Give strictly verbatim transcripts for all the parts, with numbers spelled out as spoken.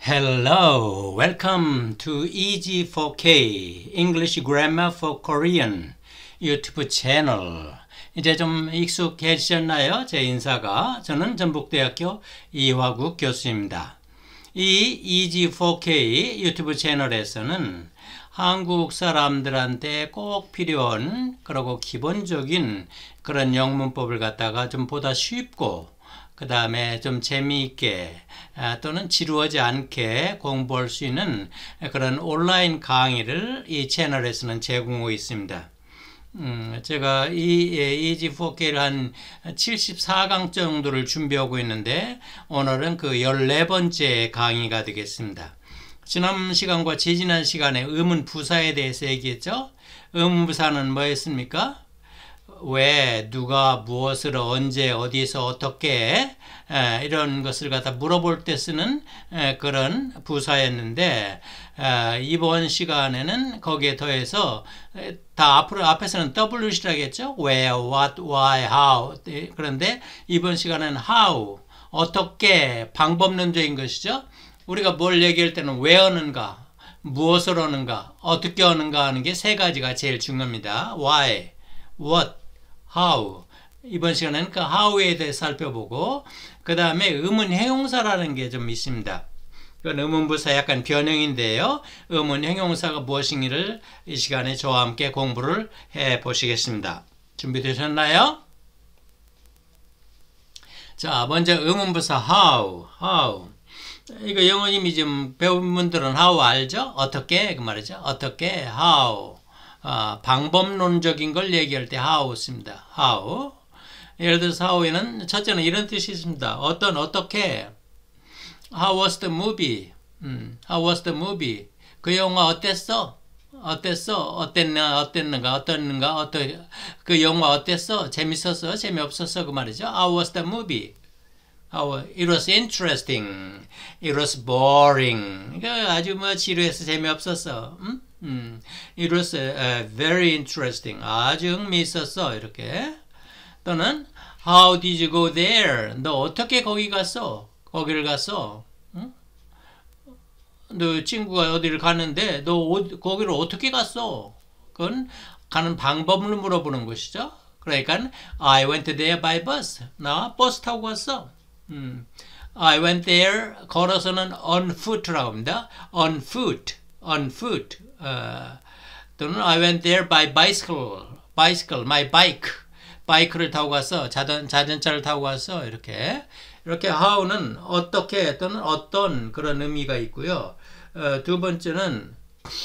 Hello, welcome to 이지 for K English Grammar for Korean 유튜브 채널. 이제 좀 익숙해지셨나요? 제 인사가. 저는 전북대학교 이화국 교수입니다. 이 이지 for K 유튜브 채널에서는 한국 사람들한테 꼭 필요한 그리고 기본적인 그런 영문법을 갖다가 좀 보다 쉽고 그 다음에 좀 재미있게 또는 지루하지 않게 공부할 수 있는 그런 온라인 강의를 이 채널에서는 제공하고 있습니다. 음, 제가 이 이지 for K를 한 칠십사 강 정도를 준비하고 있는데 오늘은 그 열네 번째 강의가 되겠습니다. 지난 시간과 지지난 시간에 의문 부사에 대해서 얘기했죠. 의문 부사는 뭐였습니까? 왜, 누가, 무엇을, 언제, 어디서, 어떻게 에, 이런 것을 갖다 물어볼 때 쓰는 에, 그런 부사였는데 에, 이번 시간에는 거기에 더해서 에, 다 앞으로 앞에서는 더블유씨라고 했죠. Where, what, why, how. 그런데 이번 시간은 how, 어떻게, 방법론적인 것이죠. 우리가 뭘 얘기할 때는 왜 하는가, 무엇을 하는가, 어떻게 하는가 하는 게 세 가지가 제일 중요합니다. Why, what, how. 이번 시간에는 그 how에 대해 살펴보고 그 다음에 의문 형용사라는 게 좀 있습니다. 그건 의문부사 약간 변형인데요. 의문 형용사가 무엇인지를 이 시간에 저와 함께 공부를 해 보시겠습니다. 준비되셨나요? 자, 먼저 의문부사 how, how. 이거 영어 이미 좀 배운 분들은 how 알죠? 어떻게 그 말이죠. 어떻게 how. 아, 방법론적인 걸 얘기할 때 how 씁니다. how. 예를 들어서 how에는 첫째는 이런 뜻이 있습니다. 어떤 어떻게. How was the movie? 음, how was the movie? 그 영화 어땠어? 어땠어? 어땠나? 어땠는가? 어땠는가? 어떠 그 영화 어땠어? 재밌었어? 재미없었어? 그 말이죠. How was the movie? How, it was interesting. It was boring. 그러니까 아주 뭐 지루해서 재미없었어. 음? 음. It was uh, very interesting. 아주 흥미있었어. 이렇게. 또는 How did you go there? 너 어떻게 거기 갔어? 거기를 갔어? 응? 너 친구가 어디를 갔는데 너 어, 거기를 어떻게 갔어? 그건 가는 방법을 물어보는 것이죠. 그러니까 I went there by bus. 나 버스 타고 갔어. 음. I went there 걸어서는 on foot라고 합니다. on foot, on foot. 어, 또는 I went there by bicycle, bicycle, my bike. 바이크를 타고 가서 자전, 자전차를 타고 가서 이렇게 이렇게 how는 어떻게 또는 어떤 그런 의미가 있고요. 어, 두 번째는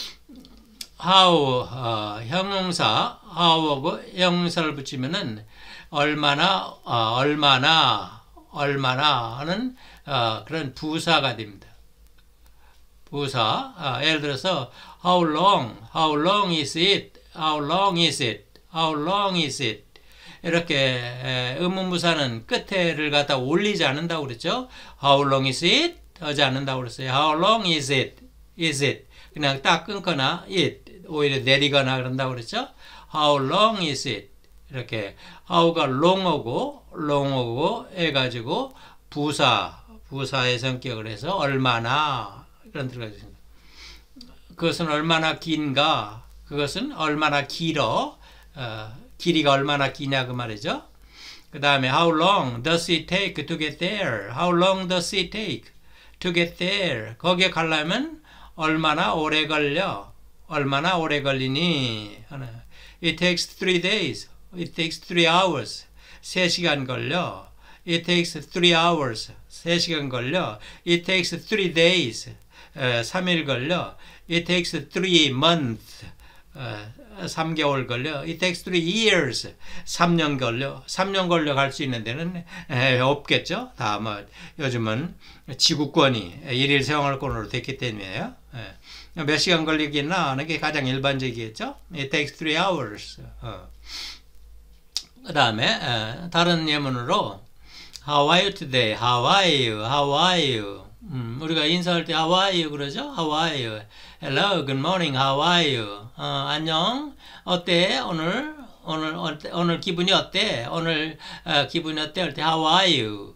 how 어, 형용사 how하고 형용사를 붙이면은 얼마나 어, 얼마나 얼마나 하는 어, 그런 부사가 됩니다. 부사. 어, 예를 들어서 how long, how long is it, how long is it, how long is it. 이렇게 의문부사는 끝에를 갖다 올리지 않는다고 그랬죠. How long is it? 하지 않는다고 그랬어요. How long is it? Is it? 그냥 딱 끊거나 it 오히려 내리거나 그런다고 그랬죠. How long is it? 이렇게 how가 long하고 long하고 해가지고 부사 부사의 성격을 해서 얼마나 이런 들어가 있습니다. 그것은 얼마나 긴가? 그것은 얼마나 길어? 어, 길이가 얼마나 기냐 그 말이죠. 그 다음에 how long does it take to get there? How long does it take to get there? 거기에 가려면 얼마나 오래 걸려? 얼마나 오래 걸리니? It takes three days. It takes three hours. 세 시간 걸려. It takes three hours. 세 시간 걸려. It takes three days. 삼 일 걸려. It takes three months. 삼 개월 걸려. It takes three years. 삼 년 걸려. 삼 년 걸려 갈 수 있는 데는 에, 없겠죠. 다 뭐 요즘은 지구권이 일일 생활권으로 됐기 때문에요. 에, 몇 시간 걸리겠나 하는 게 가장 일반적이겠죠. It takes three hours. 어. 그 다음에 다른 예문으로 How are you today? How are you? How are you? 음, 우리가 인사할 때 How are you 그러죠? How are you? Hello, good morning, how are you? 어, 안녕, 어때? 오늘, 오늘, 어때? 오늘 기분이 어때? 오늘 어, 기분이 어때? 할 때 How are you? 그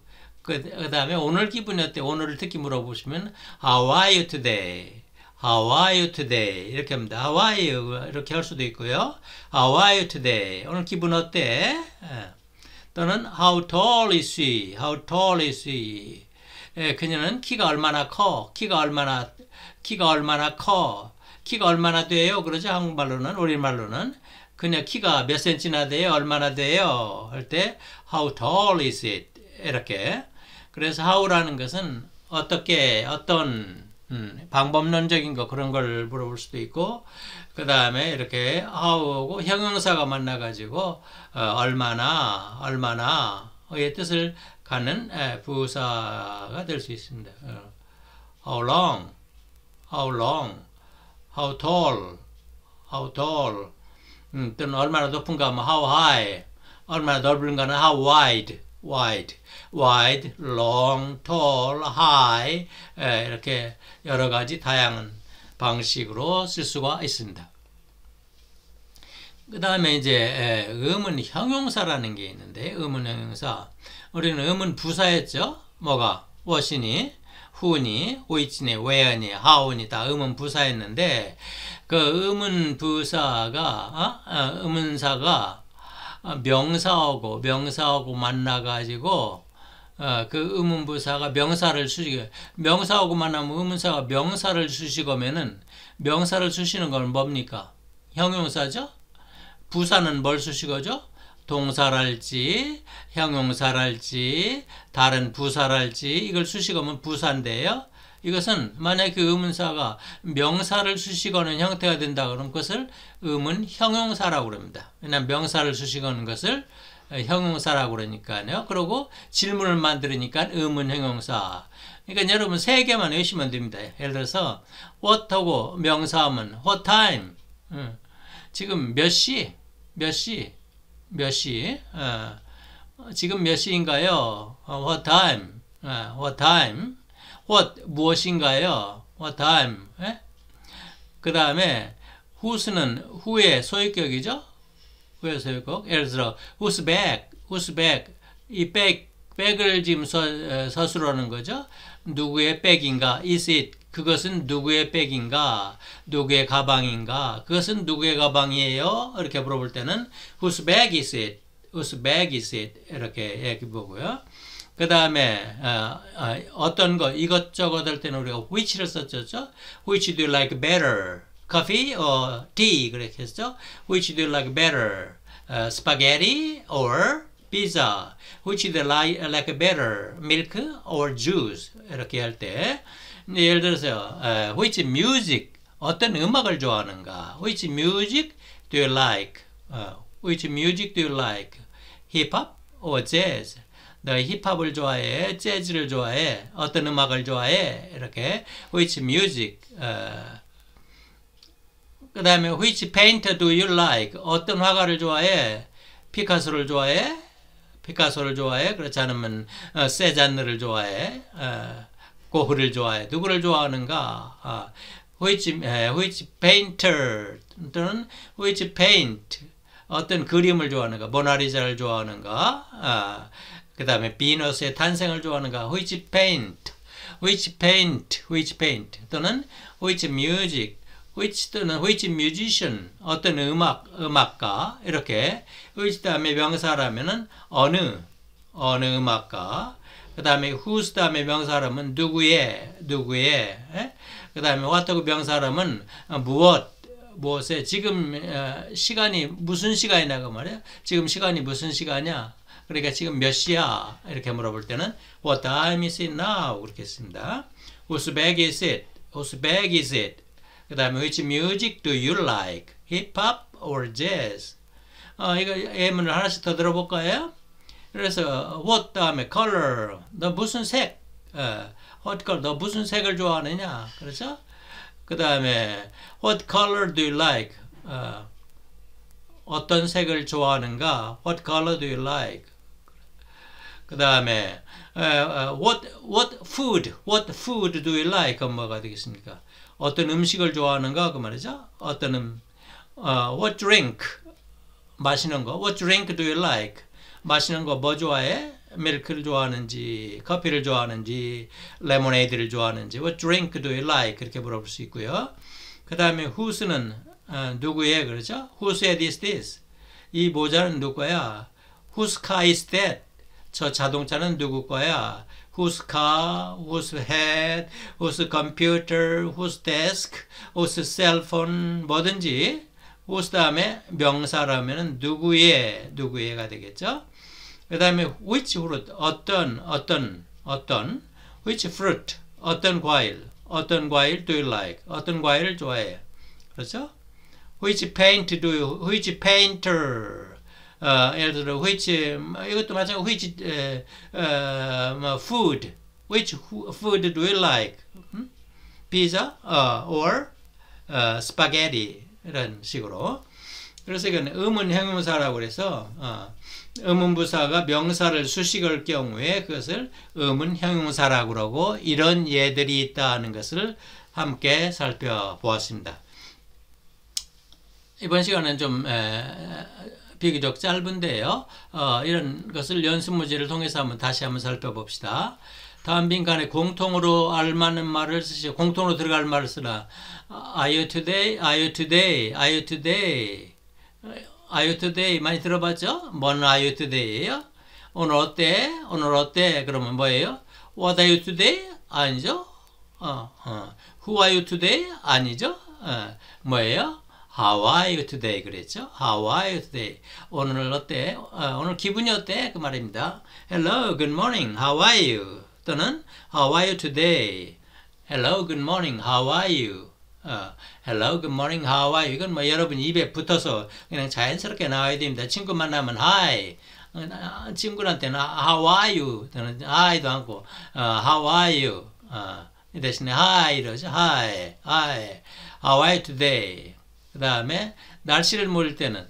그, 그 다음에 오늘 기분이 어때? 오늘을 특히 물어보시면 How are you today? How are you today? 이렇게 합니다. How are you? 이렇게 할 수도 있고요. How are you today? 오늘 기분 어때? 또는 How tall is he? How tall is he? 예, 그녀는 키가 얼마나 커? 키가 얼마나 키가 얼마나 커? 키가 얼마나 돼요? 그러죠. 한국말로는 우리말로는 그냥 키가 몇 센치나 돼요? 얼마나 돼요? 할 때 How tall is it? 이렇게. 그래서 how라는 것은 어떻게 어떤 음, 방법론적인 거 그런 걸 물어볼 수도 있고 그 다음에 이렇게 how하고 형용사가 만나가지고 어, 얼마나 얼마나의 뜻을 갖는 에, 부사가 될 수 있습니다. 어, How long? How long? How tall? How tall? 음, 또는 얼마나 높은가 하면 how high, 얼마나 넓은가는 how wide, wide, wide, long, tall, high 에, 이렇게 여러 가지 다양한 방식으로 쓸 수가 있습니다. 그 다음에 이제 에, 의문 형용사라는 게 있는데 의문 형용사 우리는 의문 부사였죠. 뭐가 what이니, who니, which니, where니, how니 다 의문 부사였는데 그 의문 부사가 어? 어, 의문사가 명사하고 명사하고 만나가지고 어, 그 의문 부사가 명사를 수식 명사하고 만나면 의문사가 명사를 수식하면은 명사를 수시는 건 뭡니까? 형용사죠? 부사는 뭘 수식어죠? 동사랄지 형용사랄지 다른 부사랄지 이걸 수식하면 부사인데요. 이것은 만약에 그 의문사가 명사를 수식하는 형태가 된다 그러면 그것을 의문 형용사라고 그럽니다. 왜냐하면 명사를 수식하는 것을 형용사라고 그러니까요. 그리고 질문을 만들으니까 의문 형용사. 그러니까 여러분 세 개만 외우시면 됩니다. 예를 들어서 what하고 명사하면 what time. 응. 지금 몇 시? 몇 시? 몇 시? 어. 지금 몇 시인가요? 어, what time? 어, what time? what 무엇인가요? what time? 그 다음에 whose는 who의 소유격이죠? who의 소유격. 예를 들어 whose bag? whose bag? 이 bag, 백을 지금 서, 서술하는 거죠? 누구의 백인가? is it? 그것은 누구의 백인가? 누구의 가방인가? 그것은 누구의 가방이에요? 이렇게 물어볼 때는 whose bag is it? whose bag is it? 이렇게 얘기 보고요. 그 다음에 어, 어, 어떤 거 이것저것 할 때는 우리가 which를 썼죠. Which do you like better? Coffee or tea? 그렇게 했죠. Which do you like better? Uh, spaghetti or pizza? Which do you like, like better? Milk or juice? 이렇게 할 때 예를 들어서 uh, which music? 어떤 음악을 좋아하는가? Which music do you like? Uh, which music do you like? Hip hop or jazz? 너 힙합을 좋아해? 재즈를 좋아해? 어떤 음악을 좋아해? 이렇게 which music? 어, 그 다음에 which painter do you like? 어떤 화가를 좋아해? 피카소를 좋아해? 피카소를 좋아해? 그렇지 않으면 어, 세잔느를 좋아해? 어, 고흐를 좋아해? 누구를 좋아하는가? 어, which, 에, which painter 또는 which paint? 어떤 그림을 좋아하는가? 모나리자를 좋아하는가? 어, 그 다음에 비너스의 탄생을 좋아하는가? Which paint? Which paint? Which paint? 또는 which music? Which 또는 which musician? 어떤 음악, 음악가? 이렇게 which 다음에 명사라면은 어느, 어느 음악가? 그 다음에 whose 다음에 명사라면 누구의, 누구의? 그 다음에 what하고 명사라면 무엇, 무엇에? 지금 시간이 무슨 시간이냐고 말이야? 지금 시간이 무슨 시간이야? 그러니까 지금 몇 시야? 이렇게 물어볼 때는 What time is it now? 그렇게 했습니다. Whose bag is it? Whose bag is it? 그 다음에 Which music do you like? Hip hop or jazz? 어, 이거 예문을 하나씩 더 들어볼까요? 그래서 What 다음에 color? 너 무슨 색? 어, What color? 너 무슨 색을 좋아하느냐? 그렇죠? 그 다음에 What color do you like? 어, 어떤 색을 좋아하는가? What color do you like? 그 다음에 uh, what, what food, what food do you like? 그건 뭐가 되겠습니까? 어떤 음식을 좋아하는가? 그 말이죠. 어떤 음, uh, what drink? 마시는 거. What drink do you like? 마시는 거 뭐 좋아해? 밀크를 좋아하는지, 커피를 좋아하는지, 레모네이드를 좋아하는지, what drink do you like? 그렇게 물어볼 수 있고요. 그 다음에 whose는 어, 누구의, 그렇죠? whose head is this? 이 모자는 누구 거야? whose car is that? 저 자동차는 누구 거야? whose car, whose head, whose computer, whose desk, whose cell phone, 뭐든지 whose 다음에 명사라면 누구의, 누구의가 되겠죠? 그 다음에 which fruit, 어떤, 어떤, 어떤, which fruit, 어떤 과일, 어떤 과일 do you like, 어떤 과일을 좋아해. 그렇죠? which paint do you, which painter, 어, 예를 들어 which, 이것도 마찬가지로 which 에, 어, 뭐 food, which food do you like, 음? pizza, 어, or 어, spaghetti 이런 식으로. 그래서 이건 의문 형용사라고 그래서 어, 의문부사가 명사를 수식할 경우에 그것을 의문 형용사라고 그러고 이런 예들이 있다는 것을 함께 살펴보았습니다. 이번 시간은 좀 에, 비교적 짧은데요. 어, 이런 것을 연습 문제를 통해서 한번 다시 한번 살펴봅시다. 다음 빈칸에 공통으로 알맞는 말을 쓰시고 공통으로 들어갈 말을 쓰라. Are you today? Are you today? Are you today? Are you today? 많이 들어봤죠? 뭔 Are you today예요? 오늘 어때? 오늘 어때? 그러면 뭐예요? What are you today? 아니죠? 어, 어. Who are you today? 아니죠? 어, 뭐예요? How are you today? 그랬죠? How are you today? 오늘 어때? 어, 오늘 기분이 어때? 그 말입니다. Hello, good morning. How are you? 또는 How are you today? Hello, good morning. How are you? 어, Hello, good morning. How are you? 이건 뭐 여러분 입에 붙어서 그냥 자연스럽게 나와야 됩니다. 친구 만나면 Hi. 어, 친구한테는 How are you? 또는 Hi도 않고 어, How are you? 어, 이 대신에 Hi 이러죠. Hi, Hi. How are you today? 그 다음에 날씨를 물을 때는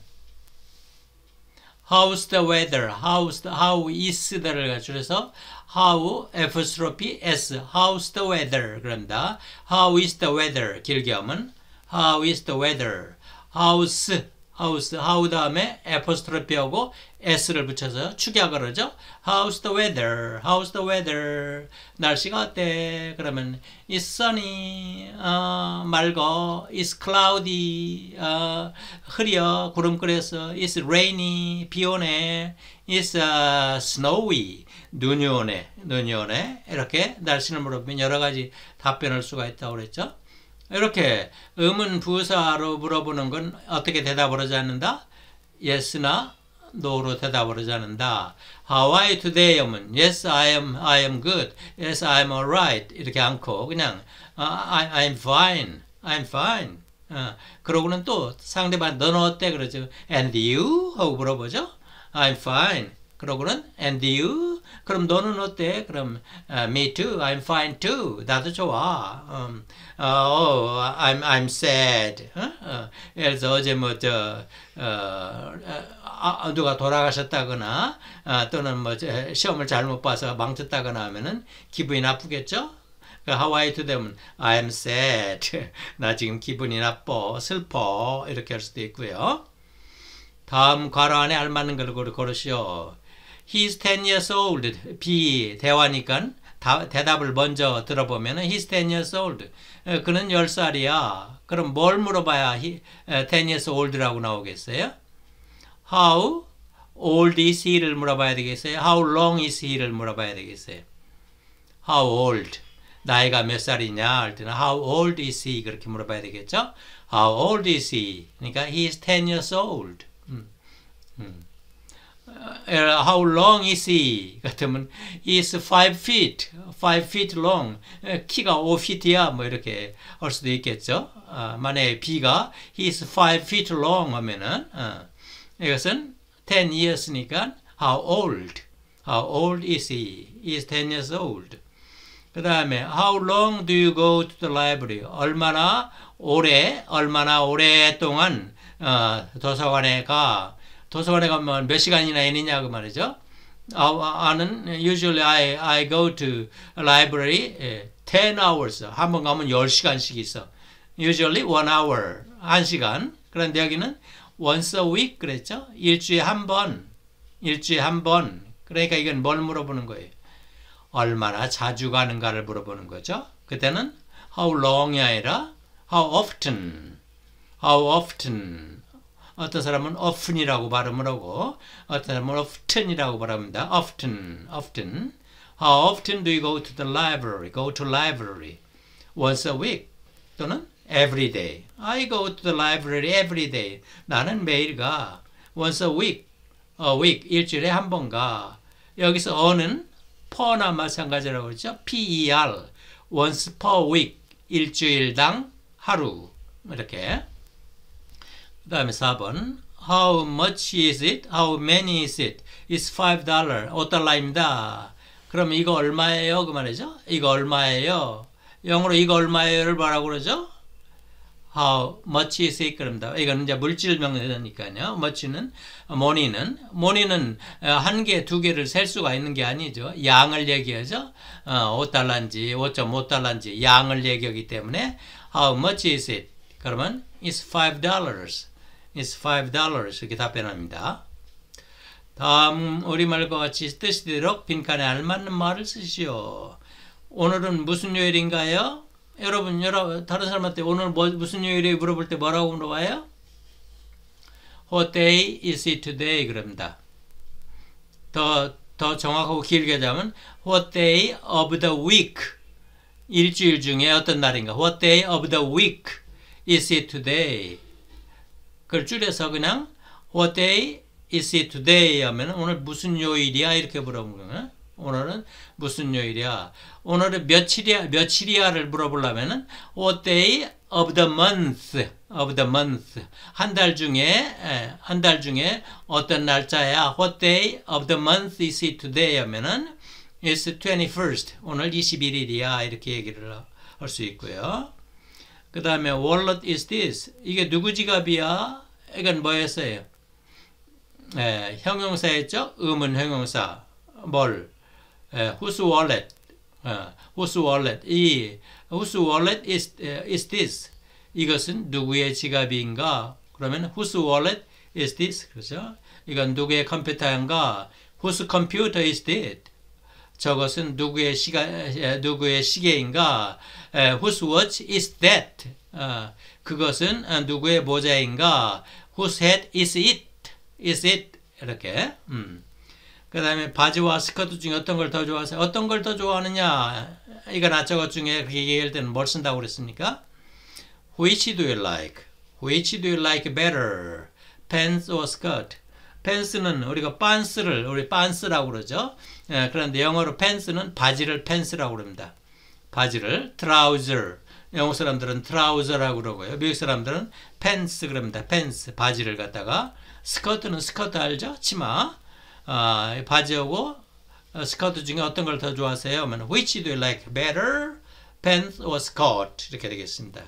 How's the weather? How's the, how is the를 줄여서 How apostrophe s How's the weather? 그럽니다. How is the weather? 길게 하면 How is the weather? How's How's How 다음에 apostrophe하고 s를 붙여서 축약을 하죠. How's the weather? How's the weather? 날씨가 어때? 그러면 It's sunny. 어, 맑어. It's cloudy. 어, 흐려. 구름 끓여서. It's rainy. 비 오네. It's uh, snowy. 눈이 오네. 눈이 오네. 이렇게 날씨를 물어보면 여러 가지 답변할 수가 있다고 그랬죠. 이렇게 의문 부사로 물어보는 건 어떻게 대답을 하지 않는다? Yes나 No로 대답을 하지 않는다. How are you today? 하면 Yes, I am, I am good. Yes, I am alright. 이렇게 않고 그냥 I, I'm fine. I'm fine. 어, 그러고는 또 상대방 너는 어때? 그러죠. And you? 하고 물어보죠. I'm fine. 그러고는 and you? 그럼 너는 어때? 그럼 uh, me too. I'm fine too. 나도 좋아. Um, oh, I'm I'm sad. 어? 어, 예를 들어 어제 뭐저 어, 어, 누가 돌아가셨다거나 어, 또는 뭐 시험을 잘못 봐서 망쳤다거나 하면은 기분이 나쁘겠죠? How are you today? I'm sad. 나 지금 기분이 나빠, 슬퍼 이렇게 할 수도 있고요. 다음 괄호 안에 알맞는 걸 고르시오. He's ten years old. B 대화니까 다, 대답을 먼저 들어보면 He's ten years old. 그는 열 살이야. 그럼 뭘 물어봐야 he, ten years old라고 나오겠어요? How old is he를 물어봐야 되겠어요? How long is he를 물어봐야 되겠어요? How old. 나이가 몇 살이냐 할 때는 How old is he 그렇게 물어봐야 되겠죠? How old is he? 그러니까 He's ten years old. 음, 음. How long is he? 같으면 He's five feet, five feet long. 키가 오 피트야 뭐 이렇게 할 수도 있겠죠. 어, 만약에 B가 He's five feet long 하면은 어, 이것은 ten years니까 How old? How old is he? He's ten years old. 그 다음에 How long do you go to the library? 얼마나 오래, 얼마나 오랫동안 어, 도서관에 가? 도서관에 가면 몇 시간이나 있느냐 그 말이죠. 아는 usually I, I go to a library ten hours. 한 번 가면 열 시간씩 있어. Usually one hour. 한 시간. 그런데 여기는 once a week 그랬죠. 일주일에 한 번. 일주일에 한 번. 그러니까 이건 뭘 물어보는 거예요? 얼마나 자주 가는가를 물어보는 거죠. 그때는 how long이 아니라 how often, how often. 어떤 사람은 often이라고 발음을 하고 어떤 사람은 often이라고 발음합니다. often, often. How often do you go to the library? Go to library once a week 또는 every day. I go to the library every day. 나는 매일 가. once a week, a week, 일주일에 한 번 가. 여기서 어는 per나 마찬가지라고 그러죠. per, once per week, 일주일당 하루. 이렇게. 그 다음에 사 번. How much is it? How many is it? It's five dollars. 오 달러입니다. 그럼 이거 얼마예요? 그 말이죠. 이거 얼마예요? 영어로 이거 얼마예요를 뭐라고 그러죠? How much is it? 그럽니다. 이거는 이제 물질 명사니까요. much는, money는, money는 한 개, 두 개를 셀 수가 있는 게 아니죠. 양을 얘기하죠. 어, 오 달러인지 오 점 오 달러인지 양을 얘기하기 때문에 How much is it? 그러면 It's five dollars. It's five dollars. 이렇게 답변합니다. 다음 우리말과 같이 뜻이 되도록 빈칸에 알맞는 말을 쓰시오. 오늘은 무슨 요일인가요? 여러분, 여러분 다른 사람한테 오늘 뭐, 무슨 요일에 물어볼 때 뭐라고 물어봐요? What day is it today? 그럽니다. 더, 더 정확하고 길게 하자면 What day of the week? 일주일 중에 어떤 날인가? What day of the week is it today? 그걸 줄여서 그냥 What day is it today? 하면 오늘 무슨 요일이야? 이렇게 물어보는 거예요. 오늘은 무슨 요일이야? 오늘은 며칠이야? 며칠이야를 물어보려면은 What day of the month? of the month. 한 달 중에 한 달 중에 어떤 날짜야? What day of the month is it today? 하면은 It's twenty-first. 오늘 이십일 일이야. 이렇게 얘기를 할 수 있고요. 그 다음에 wallet is this. 이게 누구 지갑이야? 이건 뭐였어요? 예, 형용사였죠? 의문 형용사. 뭘? 예, whose wallet? 어, whose wallet? 이 whose wallet is, uh, is this? 이것은 누구의 지갑인가? 그러면 whose wallet is this? 그렇죠? 이건 누구의 컴퓨터인가? Whose computer is that? 저것은 누구의 시가 누구의 시계인가? Uh, whose watch is that? Uh, 그것은 uh, 누구의 모자인가? Whose hat is it? Is it? 이렇게. 음. 그 다음에 바지와 스커트 중에 어떤 걸 더 좋아하세요? 어떤 걸 더 좋아하느냐? 이거나 저것 중에 그렇게 얘기할 때는 뭘 쓴다고 그랬습니까? Which do you like? Which do you like better? Pants or skirt? 팬스는 우리가 빤스를 우리 빤스라고 그러죠. 예, 그런데 영어로 팬스는 바지를 팬스라고 그럽니다. 바지를 트라우저. 영어 사람들은 트라우저라고 그러고요. 미국 사람들은 팬스 그럽니다. 팬스 바지를 갖다가 스커트는 스커트 알죠? 치마. 아, 바지하고 스커트 중에 어떤 걸 더 좋아하세요? 하면 Which do you like better? Pants or skirt? 이렇게 되겠습니다.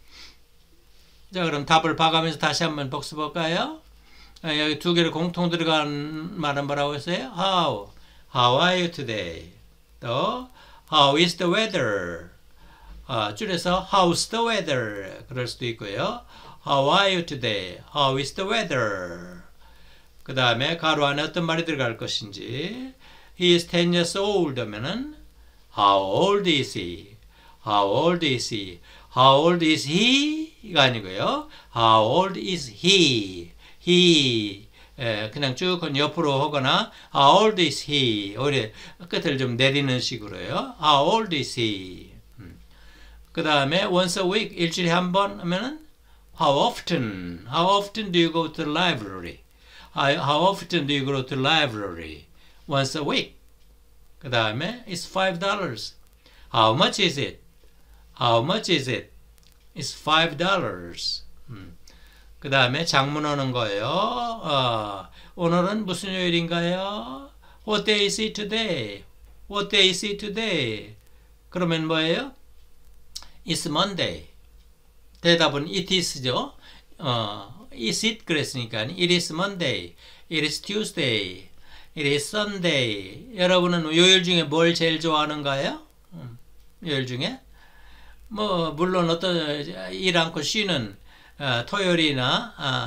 자, 그럼 답을 봐가면서 다시 한번 복습할까요? 아, 여기 두 개를 공통 들어간 말은 뭐라고 했어요? How? How are you today? 또 How is the weather? 아, 줄여서 How's the weather? 그럴 수도 있고요. How are you today? How is the weather? 그 다음에 가로 안에 어떤 말이 들어갈 것인지 He is ten years old 하면은 How old is he? How old is he? How old is he?가 아니고요. How old is he? he 에, 그냥 쭉 옆으로 하거나 How old is he? 오히려 끝을 좀 내리는 식으로요. How old is he? 음. 그 다음에 once a week 일주일에 한 번 하면은 How often? How often do you go to the library? How often do you go to the library? Once a week. 그 다음에 It's five dollars. How much is it? How much is it? It's five dollars. 음. 그 다음에 장문하는 거예요. 어, 오늘은 무슨 요일인가요? What day is it today? What day is it today? 그러면 뭐예요? It's Monday. 대답은 it is죠. 어, is it 그랬으니까 it is Monday. It is Tuesday. It is Sunday. 여러분은 요일 중에 뭘 제일 좋아하는가요? 음, 요일 중에? 뭐 물론 어떤 일 않고 쉬는 어, 토요일이나 어,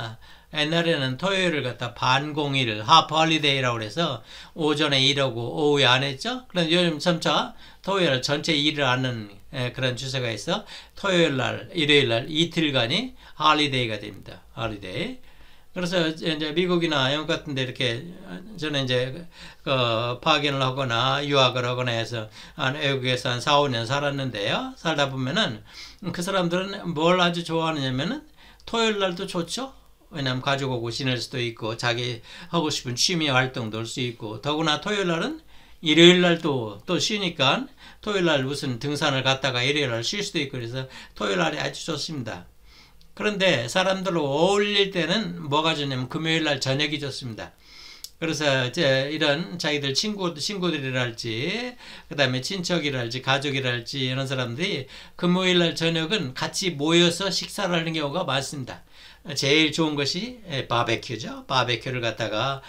옛날에는 토요일을 갖다 반공일, 하프 홀리데이라고 해서 오전에 일하고 오후에 안 했죠? 그런데 요즘 점차 토요일 전체 일을 하는 그런 추세가 있어 토요일 날, 일요일 날 이틀간이 홀리데이가 됩니다. 홀리데이. 그래서 이제 미국이나 영국 같은 데 이렇게 저는 이제 그 파견을 하거나 유학을 하거나 해서 한 외국에서 한 사, 오 년 살았는데요. 살다 보면은 그 사람들은 뭘 아주 좋아하느냐면은 토요일 날도 좋죠. 왜냐면 가족하고 지낼 수도 있고 자기 하고 싶은 취미 활동도 할 수 있고 더구나 토요일 날은 일요일 날도 또 쉬니까 토요일 날 무슨 등산을 갔다가 일요일 날 쉴 수도 있고 그래서 토요일 날이 아주 좋습니다. 그런데 사람들로 어울릴 때는 뭐가 좋냐면 금요일 날 저녁이 좋습니다. 그래서 이제 이런 자기들 친구, 친구들이랄지, 그 다음에 친척이랄지, 가족이랄지, 이런 사람들이 금요일 날 저녁은 같이 모여서 식사를 하는 경우가 많습니다. 제일 좋은 것이 바베큐죠. 바베큐를 갖다가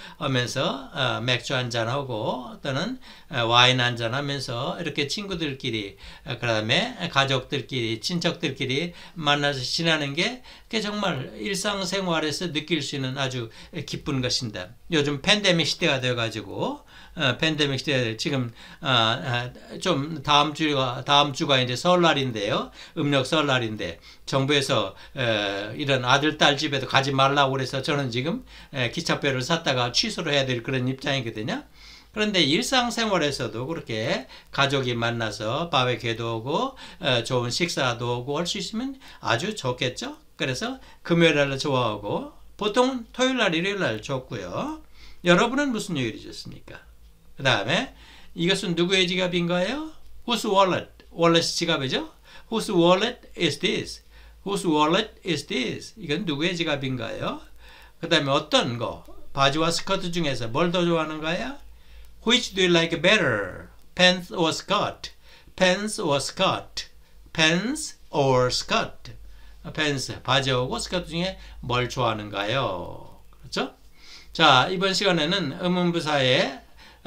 하면서 맥주 한잔하고 또는 와인 한잔하면서 이렇게 친구들끼리 그 다음에 가족들끼리 친척들끼리 만나서 지내는 게 그게 정말 일상생활에서 느낄 수 있는 아주 기쁜 것입니다. 요즘 팬데믹 시대가 되어가지고 어, 팬데믹 시대 지금 어, 어, 좀 다음 주가 다음 주가 이제 설날인데요. 음력 설날인데 정부에서 에, 이런 아들 딸 집에도 가지 말라고 그래서 저는 지금 에, 기차표를 샀다가 취소를 해야 될 그런 입장이거든요. 그런데 일상생활에서도 그렇게 가족이 만나서 바베큐도 하고 에, 좋은 식사도 하고 할 수 있으면 아주 좋겠죠. 그래서 금요일 날 좋아하고 보통 토요일 날 일요일 날 좋고요. 여러분은 무슨 요일이 좋습니까? 그 다음에 이것은 누구의 지갑인가요? Whose wallet? wallet 지갑이죠? Whose wallet is this? Whose wallet is this? 이건 누구의 지갑인가요? 그 다음에 어떤 거? 바지와 스커트 중에서 뭘 더 좋아하는가요? Which do you like better? Pants or skirt? Pants or skirt? Pants or skirt? 펜스, 바지하고 스커트 중에 뭘 좋아하는가요? 그렇죠? 자, 이번 시간에는 의문부사의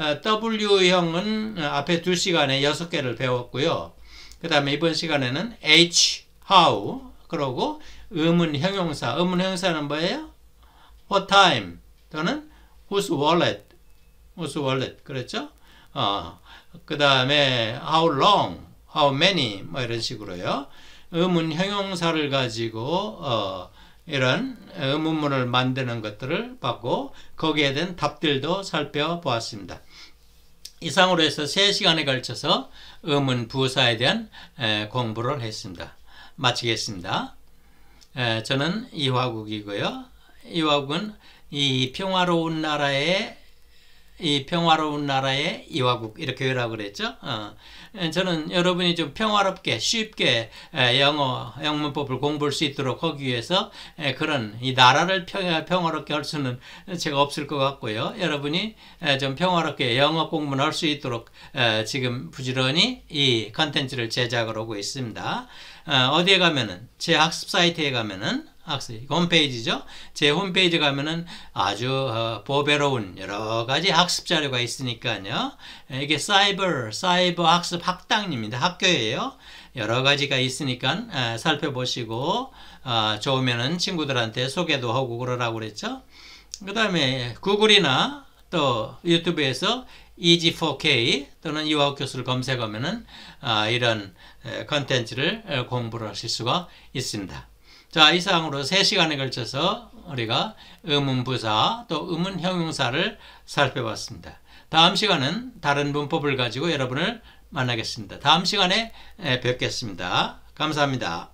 W형은 앞에 두 시간에 여섯 개를 배웠고요. 그 다음에 이번 시간에는 H, how, 그러고 의문 형용사. 의문 형용사는 뭐예요? What time 또는 whose wallet, whose wallet, 그렇죠? 어, 그 다음에 how long, how many, 뭐 이런 식으로요. 의문 형용사를 가지고 어, 이런 의문문을 만드는 것들을 봤고 거기에 대한 답들도 살펴보았습니다. 이상으로 해서 세 시간에 걸쳐서 의문 부사에 대한 에, 공부를 했습니다. 마치겠습니다. 에, 저는 이화국이고요. 이화국은 이 평화로운 나라의 이 평화로운 나라의 이화국 이렇게 외우라고 그랬죠. 어. 저는 여러분이 좀 평화롭게 쉽게 영어 영문법을 공부할 수 있도록 하기 위해서 그런 이 나라를 평화롭게 할 수는 제가 없을 것 같고요. 여러분이 좀 평화롭게 영어 공부를 할 수 있도록 지금 부지런히 이 컨텐츠를 제작을 하고 있습니다. 어디에 가면은 제 학습 사이트에 가면은 학습 홈페이지죠. 제 홈페이지 가면은 아주 어, 보배로운 여러 가지 학습 자료가 있으니까요. 이게 사이버 사이버 학습 학당입니다. 학교예요. 여러 가지가 있으니까 에, 살펴보시고 어, 좋으면은 친구들한테 소개도 하고 그러라고 그랬죠. 그 다음에 구글이나 또 유튜브에서 이지 포케이 또는 이화국 교수를 검색하면은 어, 이런 컨텐츠를 공부를 하실 수가 있습니다. 자, 이상으로 세 시간에 걸쳐서 우리가 의문부사 또 의문형용사를 살펴봤습니다. 다음 시간은 다른 문법을 가지고 여러분을 만나겠습니다. 다음 시간에 뵙겠습니다. 감사합니다.